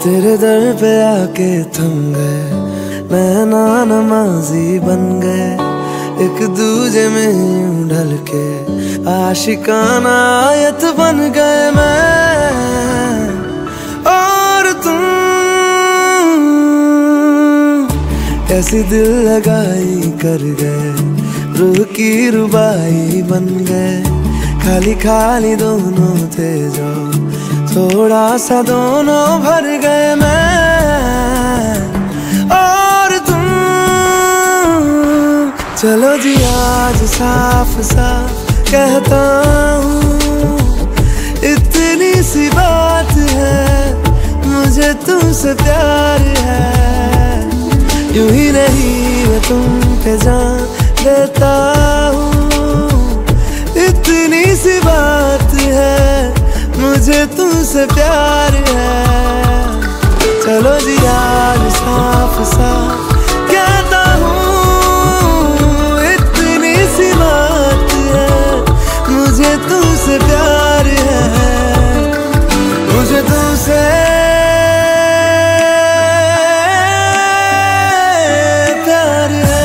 तेरे दर पे आके थम गए, नैना नमाजी बन गए, एक दूजे में यूं ढल के आशिकाना आयत बन गए मैं और तुम। कैसी दिल लगाई कर गए, रूह की रुबाई बन गए, खाली खाली दोनों थे जो थोड़ा सा दोनों भर गए मैं और तुम। चलो जी आज साफ साफ कहता हूँ, इतनी सी बात है, मुझे तुमसे प्यार है। यूं ही नहीं मैं तुम पे जान देता हूँ, इतनी सी बात है, मुझे तुमसे प्यार है। चलो जी आज साफ साफ कहता हूँ, इतनी सी बात है, मुझे तुमसे प्यार है, मुझे तुमसे प्यार है।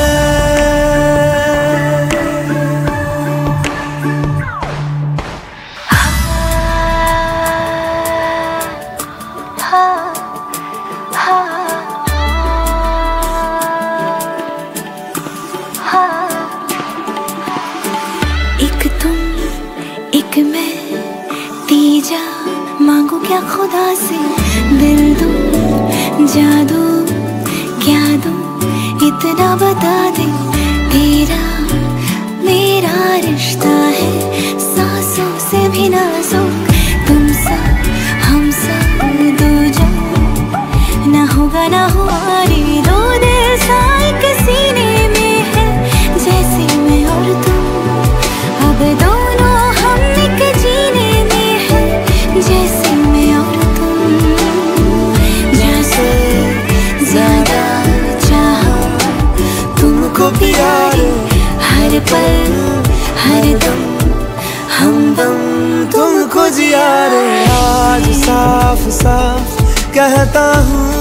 एक तुम एक मैं, तीजा मांगू क्या खुदा से, दिल दूं जादू क्या दूं इतना बता दे। तेरा मेरा रिश्ता है सांसों से भी नाजुक, तुम सा हम सा दूजा ना होगा ना हुआ रे। दो दिल सा एक सीने में है, जैसे मैं और तुम, अब दोनों हम एक जीने में है, जैसे मैं और तुम। जैसे ज्यादा चाहो तुमको प्यारे, हर पल हर दम हमदम तुमको जिया रे। आज साफ साफ कहता हूँ,